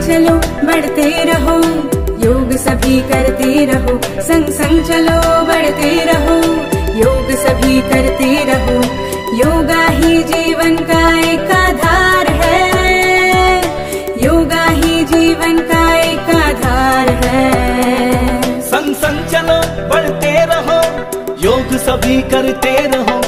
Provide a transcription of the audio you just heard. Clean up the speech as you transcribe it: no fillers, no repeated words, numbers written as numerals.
चलो बढ़ते रहो, योग सभी करते रहो। संग संग चलो बढ़ते रहो, योग सभी करते रहो। योगा ही जीवन का एक आधार है, योगा ही जीवन का एक आधार है। संग संग चलो बढ़ते रहो, योग सभी करते रहो।